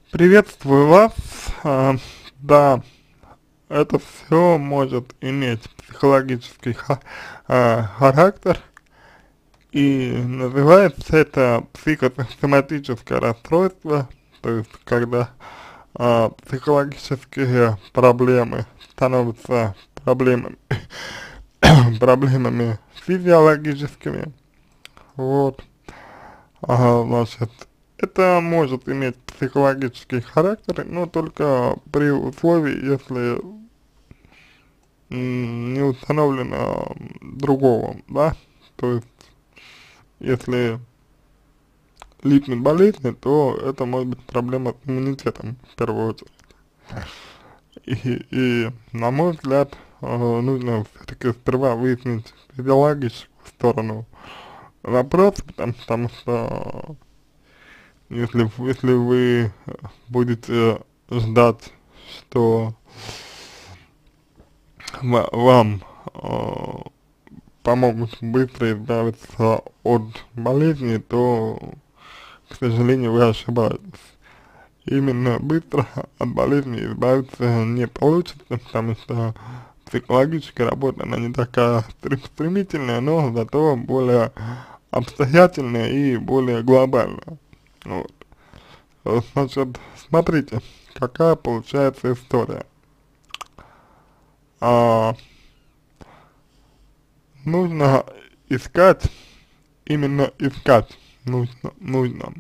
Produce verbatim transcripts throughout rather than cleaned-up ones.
Приветствую вас. А, да, это все может иметь психологический ха- а, характер, и называется это психосоматическое расстройство, то есть когда а, психологические проблемы становятся проблемами, проблемами физиологическими. Вот. Ага, значит, это может иметь психологический характер, но только при условии, если м, не установлено м, другого, да, то есть, если липнет болезни, то это может быть проблема с иммунитетом, в первую очередь. И, и на мой взгляд, э, нужно все-таки сперва выяснить физиологическую сторону вопроса, потому, потому что Если, если вы будете ждать, что ва- вам э, помогут быстро избавиться от болезни, то, к сожалению, вы ошибаетесь. Именно быстро от болезни избавиться не получится, потому что психологическая работа, она не такая стрем- стремительная, но зато более обстоятельная и более глобальная. Вот. Э, Значит, смотрите, какая получается история. А, нужно искать, именно искать нужно, нужно.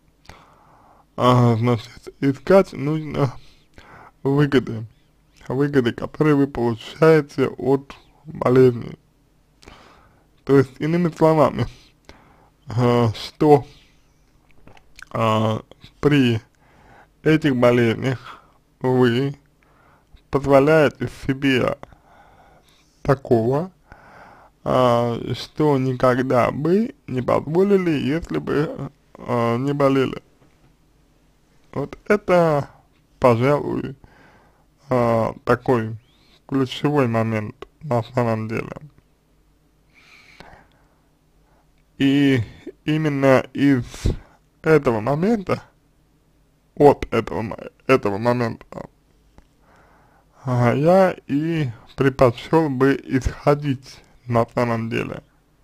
А, значит, искать нужно выгоды, выгоды, которые вы получаете от болезни. То есть, иными словами, а, что а, при этих болезнях вы позволяете себе такого, а, что никогда бы не позволили, если бы а, не болели. Вот это, пожалуй, а, такой ключевой момент на самом деле. И именно из этого момента, от этого, мо- этого момента, а, я и предпочел бы исходить на самом деле.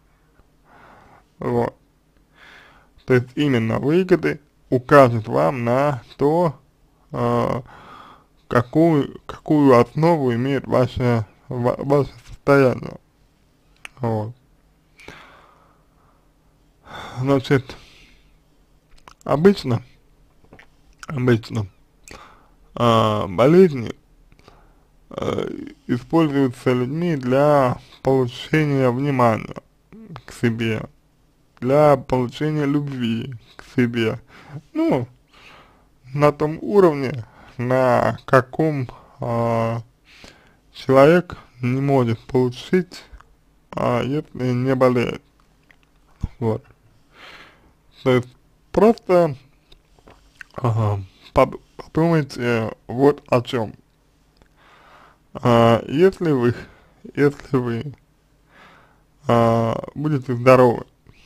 Вот. То есть именно выгоды укажут вам на то, а, какую, какую основу имеет ваше, ва- ваше состояние. Вот. Значит, обычно, обычно а, болезни а, используются людьми для получения внимания к себе, для получения любви к себе. Ну, на том уровне, на каком а, человек не может получить, а, если не болеет. Вот. То есть просто ага, под- подумайте вот о чем. А, если вы, если вы а, будете здоровы,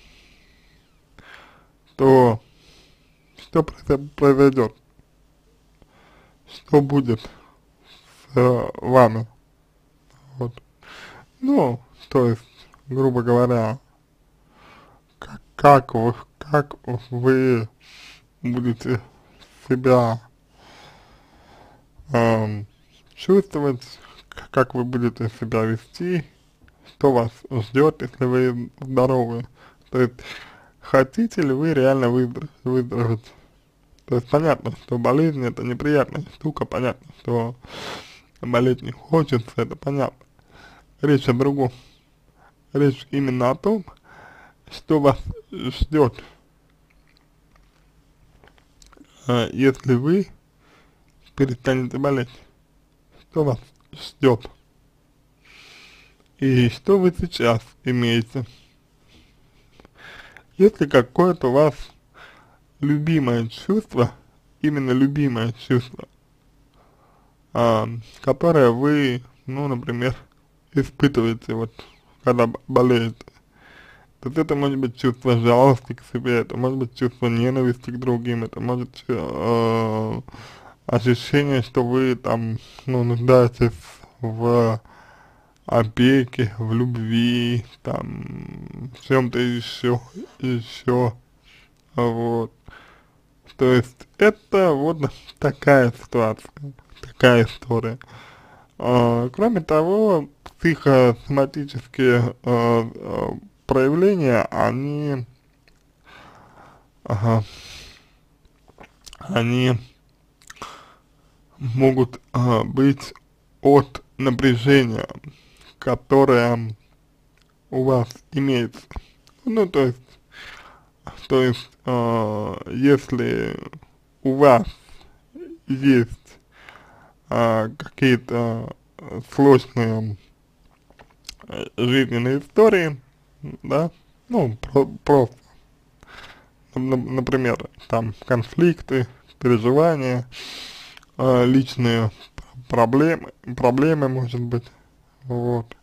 то что произо- произойдет? Что будет с э, вами? Вот. Ну, то есть, грубо говоря, как, как вы, как вы будете себя эм, чувствовать, к- как вы будете себя вести, что вас ждет, если вы здоровы. То есть, хотите ли вы реально выздор- выздороветь? То есть, понятно, что болезнь это неприятная штука, понятно, что болеть не хочется, это понятно. Речь о другом. Речь именно о том, что вас ждет, э, если вы перестанете болеть. Что вас ждет? И что вы сейчас имеете? Если какое-то у вас любимое чувство, именно любимое чувство, а, которое вы, ну, например, испытываете, вот, когда б- болеете, то есть это может быть чувство жалости к себе, это может быть чувство ненависти к другим, это может э, ощущение, что вы там, ну, нуждаетесь в опеке, в любви, там, в чем-то еще, еще, вот. То есть это вот такая ситуация, такая история. А, кроме того, психосоматические а, а, проявления, они, ага, они могут а, быть от напряжения, которое у вас имеется. Ну, то есть, то есть, а, если у вас есть а, какие-то сложные э, жизненные истории, да, ну, про просто, н- например, там, конфликты, переживания, э, личные проблемы, проблемы, может быть, вот,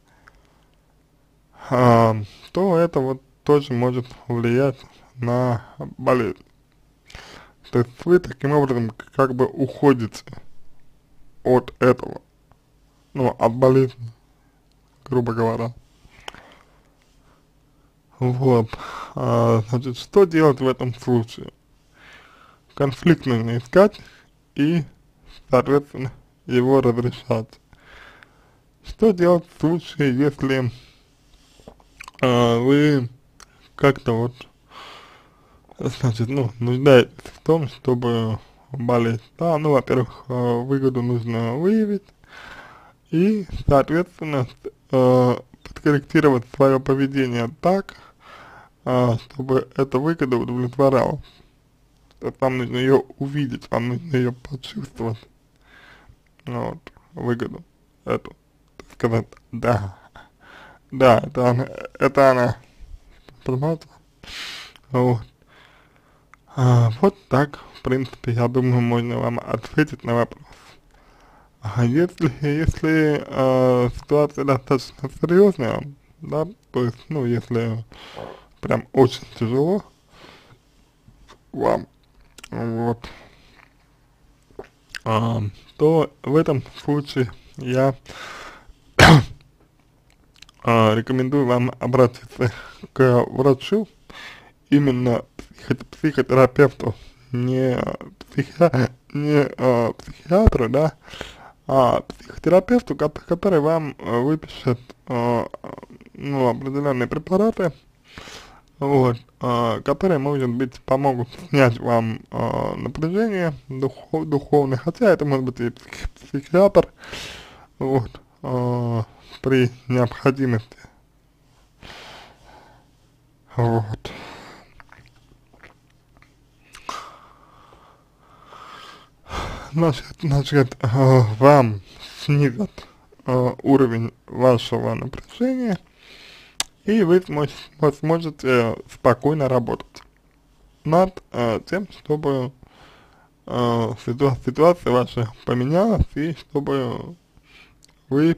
а, то это вот тоже может влиять на болезнь. То есть вы таким образом как бы уходите от этого, ну, от болезни, грубо говоря. Вот, а, значит, что делать в этом случае? Конфликт нужно искать и, соответственно, его разрешать. Что делать в случае, если а, вы как-то вот, значит, ну, нуждаетесь в том, чтобы болеть? Да, ну, во-первых, а, выгоду нужно выявить и, соответственно, э, подкорректировать свое поведение так, а, чтобы эта выгода удовлетворяла. Вам нужно ее увидеть, вам нужно ее почувствовать, вот, выгоду эту, так сказать, да, да, это она, это она, понимаете, вот, а, вот так, в принципе, я думаю, можно вам ответить на вопрос. А если, если э, ситуация достаточно серьезная, да, то есть, ну, если прям очень тяжело вам, вот, а, то в этом случае я а, рекомендую вам обратиться к врачу, именно психо психотерапевту, не, психи не а, психиатру, да, а психотерапевту, ко который вам э, выпишет а, ну, определенные препараты, вот, а, которые, может быть, помогут снять вам а, напряжение духов, духовное, хотя это может быть и псих, психиатр, вот, а, при необходимости, вот. Значит, значит, э, вам снизят э, уровень вашего напряжения, и вы сможете, вы сможете спокойно работать над э, тем, чтобы э, ситуа ситуация ваша поменялась, и чтобы вы,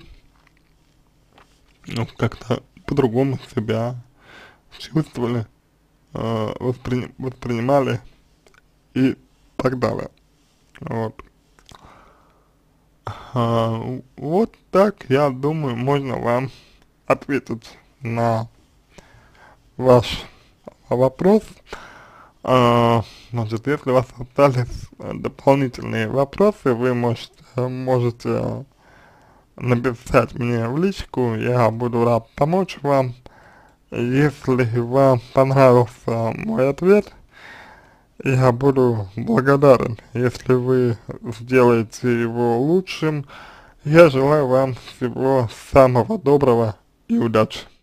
ну, как-то по-другому себя чувствовали, э, воспри воспринимали и так далее. Вот. А, вот так, я думаю, можно вам ответить на ваш вопрос. А, значит, если у вас остались э, дополнительные вопросы, вы можете, можете написать мне в личку, я буду рад помочь вам. Если вам понравился мой ответ, я буду благодарен, если вы сделаете его лучшим. Я желаю вам всего самого доброго и удачи.